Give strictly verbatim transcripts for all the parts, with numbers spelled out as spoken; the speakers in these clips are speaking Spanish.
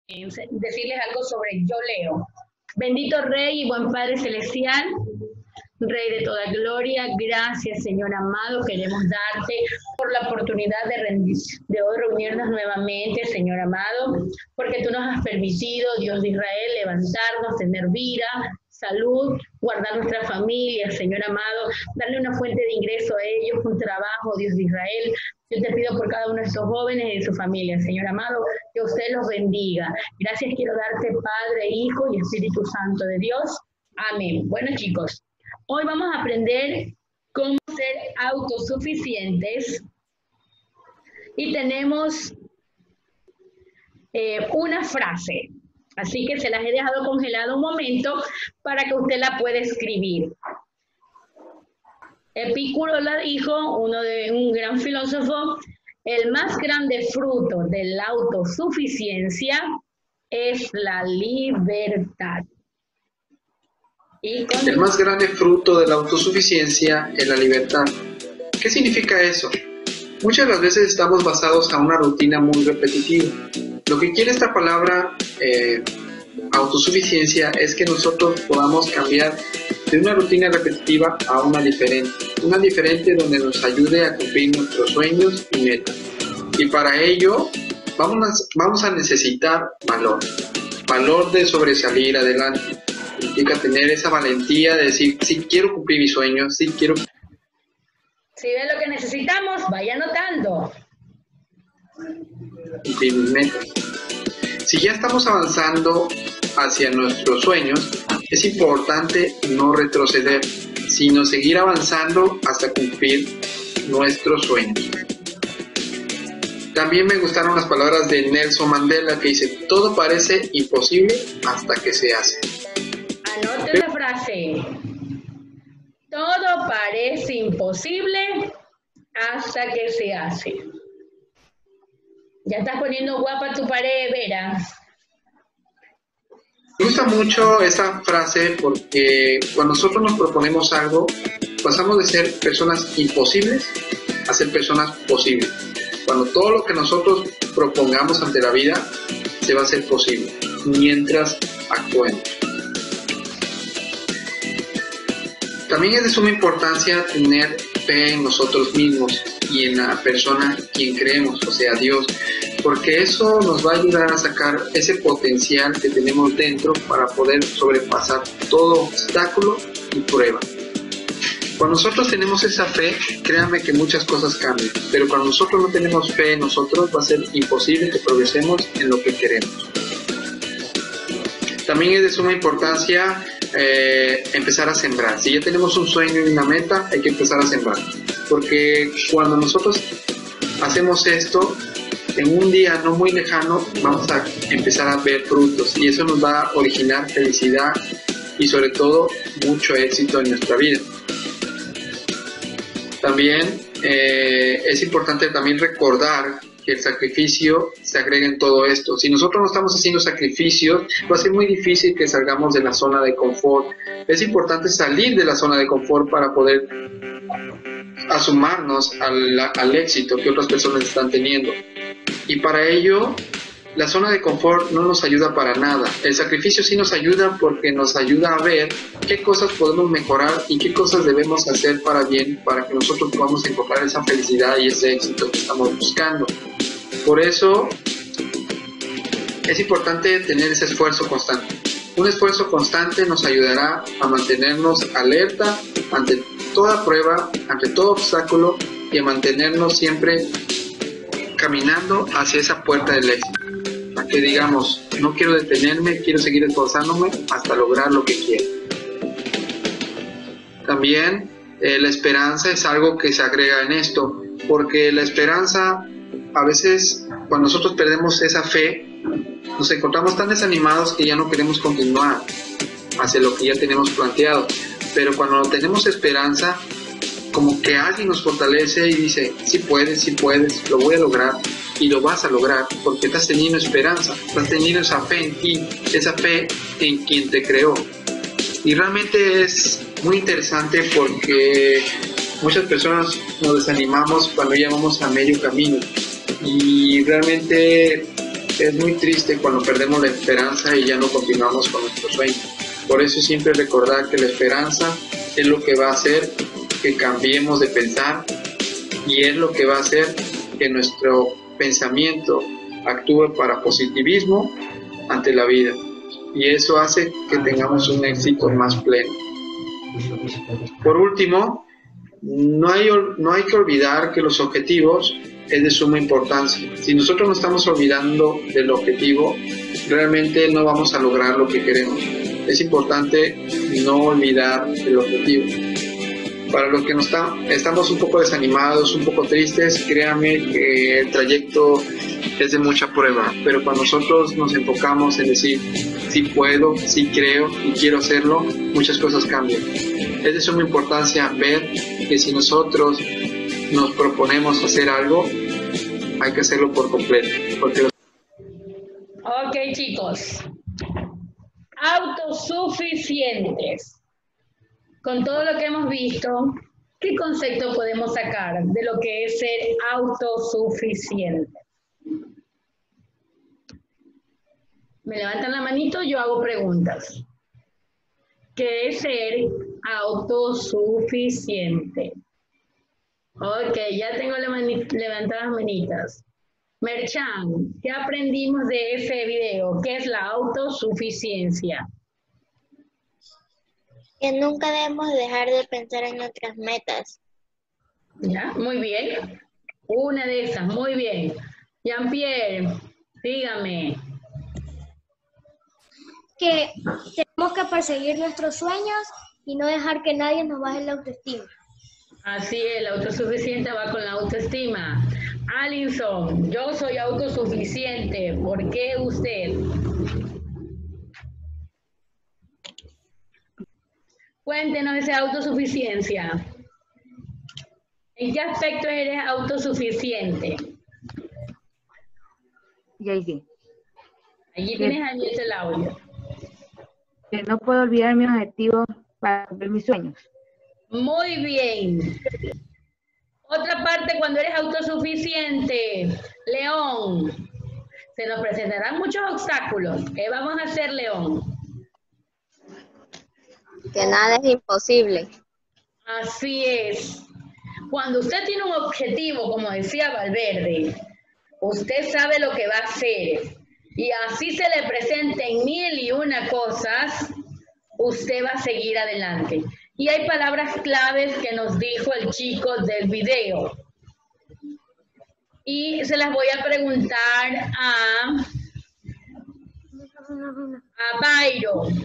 decirles algo sobre Yo Leo. Bendito Rey y buen Padre Celestial, Rey de toda gloria, gracias Señor amado, queremos darte por la oportunidad de, rendir, de hoy reunirnos nuevamente, Señor amado, porque tú nos has permitido, Dios de Israel, levantarnos, tener vida, salud, guardar nuestra familia, Señor amado, darle una fuente de ingreso a ellos, un trabajo, Dios de Israel. Yo te pido por cada uno de estos jóvenes y de su familia, Señor amado, que usted los bendiga. Gracias quiero darte, Padre, Hijo y Espíritu Santo de Dios. Amén. Bueno, chicos, hoy vamos a aprender cómo ser autosuficientes y tenemos eh, una frase. Así que se las he dejado congelada un momento para que usted la pueda escribir. Epicuro la dijo, uno de un gran filósofo, el más grande fruto de la autosuficiencia es la libertad. Y con... El más grande fruto de la autosuficiencia es la libertad. ¿Qué significa eso? Muchas de las veces estamos basados a una rutina muy repetitiva. Lo que quiere esta palabra eh, autosuficiencia es que nosotros podamos cambiar de una rutina repetitiva a una diferente. Una diferente donde nos ayude a cumplir nuestros sueños y metas. Y para ello vamos a, vamos a necesitar valor. Valor de sobresalir adelante. Implica tener esa valentía de decir, sí quiero cumplir mis sueños, sí quiero... Si ve lo que necesitamos, vaya anotando. Cumplir mis metas. Si ya estamos avanzando hacia nuestros sueños, es importante no retroceder, sino seguir avanzando hasta cumplir nuestros sueños. También me gustaron las palabras de Nelson Mandela que dice, todo parece imposible hasta que se hace. Anote la frase. Todo parece imposible hasta que se hace. Ya estás poniendo guapa tu pared, Vera. Me gusta mucho esa frase porque cuando nosotros nos proponemos algo, pasamos de ser personas imposibles a ser personas posibles. Cuando todo lo que nosotros propongamos ante la vida se va a hacer posible, mientras actuemos. También es de suma importancia tener fe en nosotros mismos y en la persona quien creemos, o sea, Dios, porque eso nos va a ayudar a sacar ese potencial que tenemos dentro para poder sobrepasar todo obstáculo y prueba. Cuando nosotros tenemos esa fe, créanme que muchas cosas cambian, pero cuando nosotros no tenemos fe en nosotros, va a ser imposible que progresemos en lo que queremos. También es de suma importancia eh, empezar a sembrar. Si ya tenemos un sueño y una meta, hay que empezar a sembrar, porque cuando nosotros hacemos esto, en un día no muy lejano vamos a empezar a ver frutos y eso nos va a originar felicidad y sobre todo mucho éxito en nuestra vida. También eh, es importante también recordar que el sacrificio se agrega en todo esto. Si nosotros no estamos haciendo sacrificios, va a ser muy difícil que salgamos de la zona de confort. Es importante salir de la zona de confort para poder asumarnos al, al éxito que otras personas están teniendo. Y para ello, la zona de confort no nos ayuda para nada. El sacrificio sí nos ayuda porque nos ayuda a ver qué cosas podemos mejorar y qué cosas debemos hacer para bien, para que nosotros podamos encontrar esa felicidad y ese éxito que estamos buscando. Por eso, es importante tener ese esfuerzo constante. Un esfuerzo constante nos ayudará a mantenernos alerta ante toda prueba, ante todo obstáculo y a mantenernos siempre caminando hacia esa puerta del éxito, a que digamos, no quiero detenerme, quiero seguir esforzándome hasta lograr lo que quiero. También eh, la esperanza es algo que se agrega en esto, porque la esperanza, a veces cuando nosotros perdemos esa fe, nos encontramos tan desanimados que ya no queremos continuar hacia lo que ya tenemos planteado, pero cuando tenemos esperanza, como que alguien nos fortalece y dice, sí puedes, sí puedes, lo voy a lograr y lo vas a lograr porque estás teniendo esperanza, estás teniendo esa fe en ti, esa fe en quien te creó. Y realmente es muy interesante porque muchas personas nos desanimamos cuando ya vamos a medio camino y realmente es muy triste cuando perdemos la esperanza y ya no continuamos con nuestro sueño. Por eso siempre recordar que la esperanza es lo que va a hacer que cambiemos de pensar y es lo que va a hacer que nuestro pensamiento actúe para positivismo ante la vida. Y eso hace que tengamos un éxito más pleno. Por último, no hay, no hay que olvidar que los objetivos es de suma importancia. Si nosotros nos estamos olvidando del objetivo, realmente no vamos a lograr lo que queremos. Es importante no olvidar el objetivo. Para los que no está, estamos un poco desanimados, un poco tristes, créanme que el trayecto es de mucha prueba, pero cuando nosotros nos enfocamos en decir sí puedo, sí creo y quiero hacerlo, muchas cosas cambian. Es de suma importancia ver que si nosotros nos proponemos hacer algo, hay que hacerlo por completo. Porque los... Ok, chicos. Autosuficientes. Con todo lo que hemos visto, ¿qué concepto podemos sacar de lo que es ser autosuficiente? Me levantan la manito, yo hago preguntas. ¿Qué es ser autosuficiente? Ok, ya tengo levantadas las manitas. Merchan, ¿qué aprendimos de ese video? ¿Qué es la autosuficiencia? Que nunca debemos dejar de pensar en nuestras metas. Ya, muy bien. Una de esas, muy bien. Jean-Pierre, dígame. Que tenemos que perseguir nuestros sueños y no dejar que nadie nos baje la autoestima. Así es, la autosuficiente va con la autoestima. Alinson, yo soy autosuficiente. ¿Por qué usted? Cuéntenos esa autosuficiencia. ¿En qué aspecto eres autosuficiente? Jaycee. Allí tienes abierto el audio. Que no puedo olvidar mis objetivos para cumplir mis sueños. Muy bien. Otra parte cuando eres autosuficiente. León. Se nos presentarán muchos obstáculos. ¿Qué vamos a hacer, León? Que nada es imposible. Así es. Cuando usted tiene un objetivo, como decía Valverde, usted sabe lo que va a hacer. Y así se le presenten mil y una cosas, usted va a seguir adelante. Y hay palabras claves que nos dijo el chico del video. Y se las voy a preguntar a, a Byron.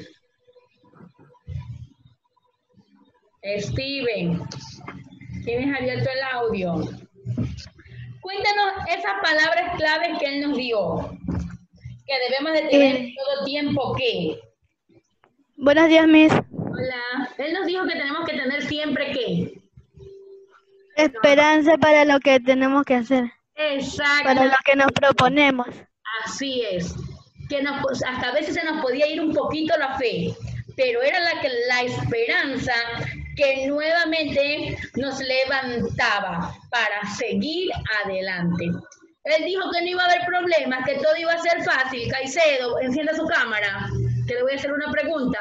Steven, tienes abierto el audio. Cuéntanos esas palabras claves que él nos dio. Que debemos de tener eh, todo tiempo que. Buenos días, Miss. Hola. Él nos dijo que tenemos que tener siempre que. Esperanza no. Para lo que tenemos que hacer. Exacto. Para lo que nos proponemos. Así es. Que nos, hasta a veces se nos podía ir un poquito la fe, pero era la, que, la esperanza que nuevamente nos levantaba para seguir adelante. Él dijo que no iba a haber problemas, que todo iba a ser fácil. Caicedo, encienda su cámara, que le voy a hacer una pregunta.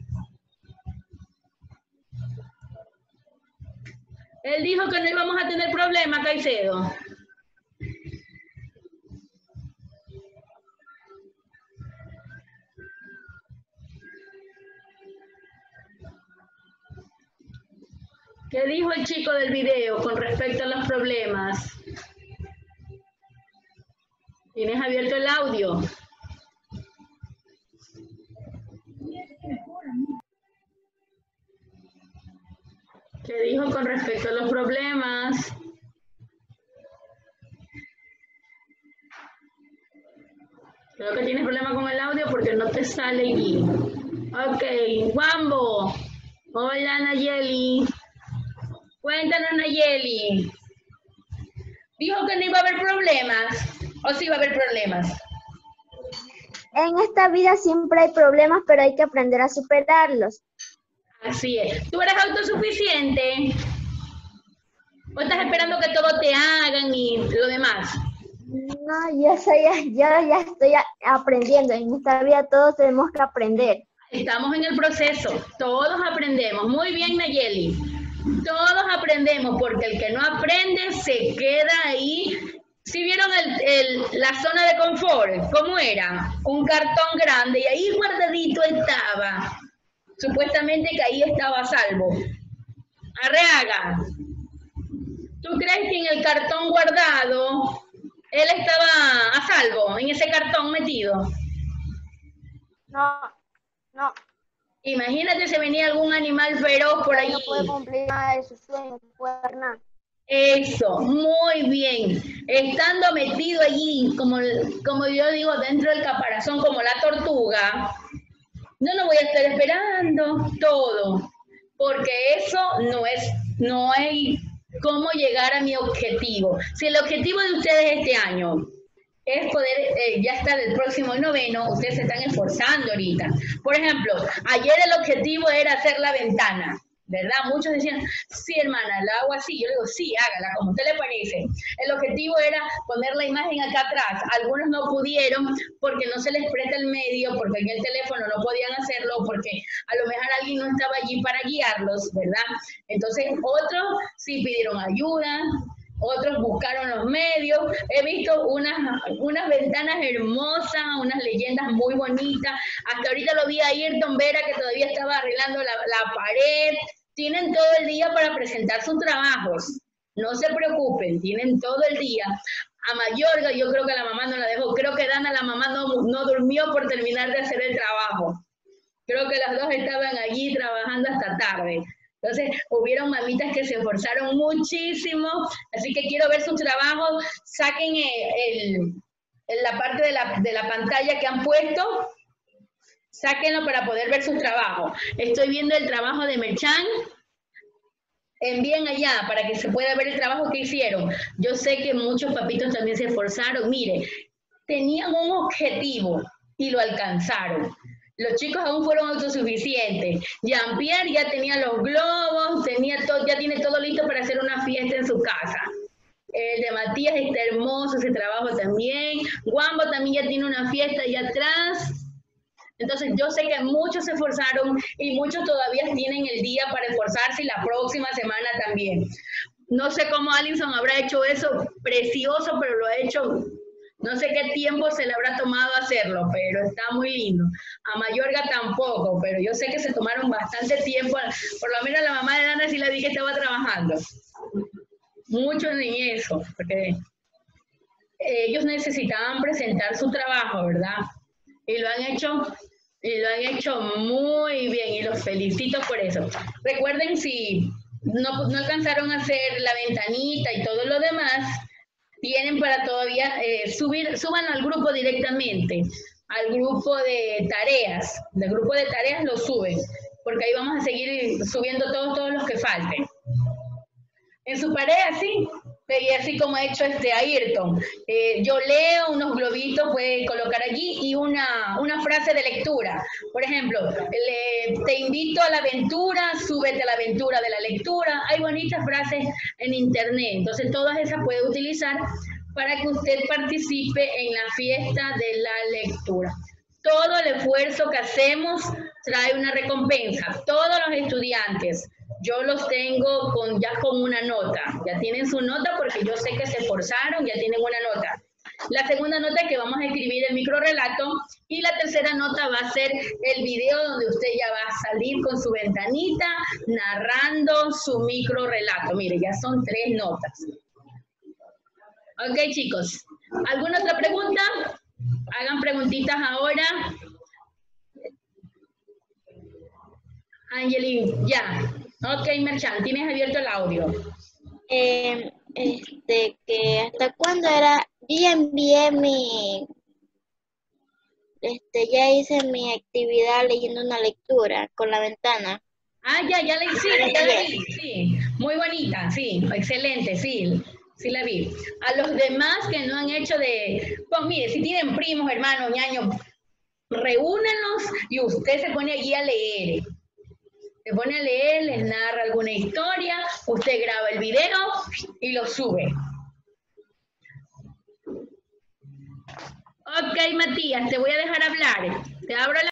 Él dijo que no íbamos a tener problemas, Caicedo. ¿Qué dijo el chico del video con respecto a los problemas? ¿Tienes abierto el audio? ¿Qué dijo con respecto a los problemas? Creo que tienes problema con el audio porque no te sale aquí. Ok, Wambo. Hola, Nayeli. Cuéntanos, Nayeli. Dijo que no iba a haber problemas. ¿O sí va a haber problemas? En esta vida siempre hay problemas, pero hay que aprender a superarlos. Así es. ¿Tú eres autosuficiente? ¿O estás esperando que todo te hagan y lo demás? No, yo soy, yo ya estoy a- aprendiendo. En esta vida todos tenemos que aprender. Estamos en el proceso, todos aprendemos. Muy bien, Nayeli. Todos aprendemos porque el que no aprende se queda ahí. ¿Sí vieron el, el- la zona de confort? ¿Cómo era? Un cartón grande y ahí guardadito estaba. Supuestamente que ahí estaba a salvo. Arreaga, ¿tú crees que en el cartón guardado él estaba a salvo, en ese cartón metido? No, no, Imagínate si venía algún animal feroz por allí. no puede cumplir nada de sus sueños, no puede hacer nada. Eso, muy bien. Estando metido allí, como, como yo digo, dentro del caparazón, como la tortuga, yo no voy a estar esperando todo, porque eso no es, no hay cómo llegar a mi objetivo. Si el objetivo de ustedes este año es poder, eh, ya está del próximo noveno, ustedes se están esforzando ahorita. Por ejemplo, ayer el objetivo era hacer la ventana, ¿verdad? Muchos decían, sí, hermana, la hago así. Yo le digo, sí, hágala, como usted le parece. El objetivo era poner la imagen acá atrás. Algunos no pudieron porque no se les presta el medio, porque en el teléfono no podían hacerlo, porque a lo mejor alguien no estaba allí para guiarlos, ¿verdad? Entonces, otros sí pidieron ayuda, otros buscaron los medios. He visto unas, unas ventanas hermosas, unas leyendas muy bonitas. Hasta ahorita lo vi a Ayrton Vera, que todavía estaba arreglando la, la pared. Tienen todo el día para presentar sus trabajos. No se preocupen, tienen todo el día. A Mayorga, yo creo que la mamá no la dejó. Creo que Dana, la mamá, no, no durmió por terminar de hacer el trabajo. Creo que las dos estaban allí trabajando hasta tarde. Entonces, hubieron mamitas que se esforzaron muchísimo, así que quiero ver sus trabajos. Saquen el, el, la parte de la, de la pantalla que han puesto, sáquenlo para poder ver sus trabajos. Estoy viendo el trabajo de Merchan. Envíen allá para que se pueda ver el trabajo que hicieron. Yo sé que muchos papitos también se esforzaron. Mire, tenían un objetivo y lo alcanzaron. Los chicos aún fueron autosuficientes. Jean-Pierre ya tenía los globos, tenía todo, ya tiene todo listo para hacer una fiesta en su casa. El de Matías está hermoso, ese trabajo también. Guambo también ya tiene una fiesta allá atrás. Entonces yo sé que muchos se esforzaron y muchos todavía tienen el día para esforzarse y la próxima semana también. No sé cómo Alison habrá hecho eso precioso, pero lo ha hecho. No sé qué tiempo se le habrá tomado hacerlo, pero está muy lindo. A Mayorga tampoco, pero yo sé que se tomaron bastante tiempo. Por lo menos la mamá de Dana sí la vi que estaba trabajando. Mucho en eso, porque ellos necesitaban presentar su trabajo, ¿verdad? Y lo han hecho, y lo han hecho muy bien y los felicito por eso. Recuerden, si no, no alcanzaron a hacer la ventanita y todo lo demás, tienen para todavía eh, subir, súbanlo al grupo directamente, al grupo de tareas. Del grupo de tareas lo suben, porque ahí vamos a seguir subiendo todos, todos los que falten. En su pared, así, y así como ha hecho este Ayrton. Eh, yo leo unos globitos, puede colocar allí, y una, una frase de lectura. Por ejemplo, le, te invito a la aventura, súbete a la aventura de la lectura. Hay bonitas frases en internet, entonces todas esas puede utilizar para que usted participe en la fiesta de la lectura. Todo el esfuerzo que hacemos trae una recompensa. Todos los estudiantes, yo los tengo con, ya con una nota. Ya tienen su nota porque yo sé que se esforzaron, ya tienen una nota. La segunda nota es que vamos a escribir el microrrelato y la tercera nota va a ser el video donde usted ya va a salir con su ventanita narrando su microrrelato. Mire, ya son tres notas. Ok, chicos. ¿Alguna otra pregunta? Hagan preguntitas ahora. Angelín, ya. Ok, Merchan, tienes abierto el audio. Eh, este, que hasta cuándo era, yo ya envié mi, este, ya hice mi actividad leyendo una lectura con la ventana. Ah, ya, ya la hiciste, ya la vi, sí. Muy bonita, sí, excelente, sí. Sí la vi. A los demás que no han hecho de... Pues mire, si tienen primos, hermanos, ñaños, reúnenlos y usted se pone allí a leer. Se pone a leer, les narra alguna historia, usted graba el video y lo sube. Ok, Matías, te voy a dejar hablar. Te abro la